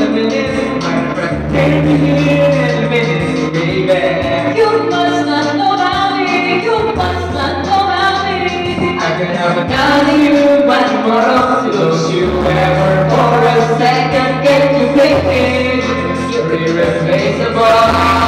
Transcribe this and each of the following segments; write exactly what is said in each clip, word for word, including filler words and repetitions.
minute, my friend. Take me here in a minute, baby. You must not know about me. You must not know about me. I can have another you, but tomorrow don't you ever for a second get to thinking you're irreplaceable.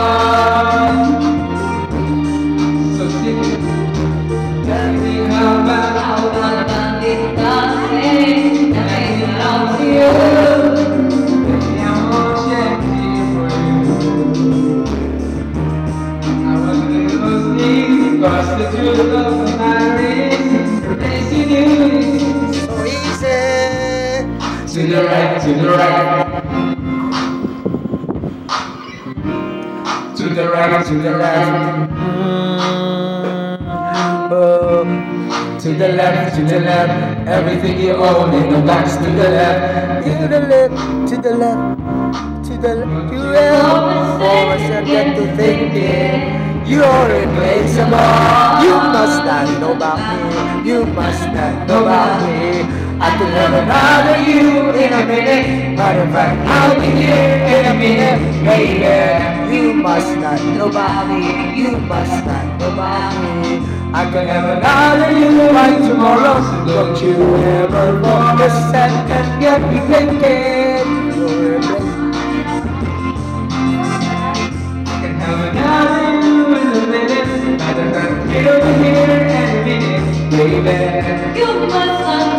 So stick tell me how about How about bandit dancing? Nothing around you. baby, I'm all shanty for you. I was listening, lost the truth of my race, replacing you. So easy. To the right, to the right. To the right, to the left. Oh, To the left, to the left. Everything you own in the box to the left. to the left, to the left, to the left. You will always get to thinking you're irreplaceable. You must not know about me. You must not know about me. I could never bother you in a minute. Matter of fact, I'll be here in a minute, baby. You must not know about me. You must not know about me. I could never bother you by tomorrow. Don't you ever for a second get me thinking you're irreplaceable. I can have another you in a minute. Matter of fact, it'll be here in a minute, baby. You must not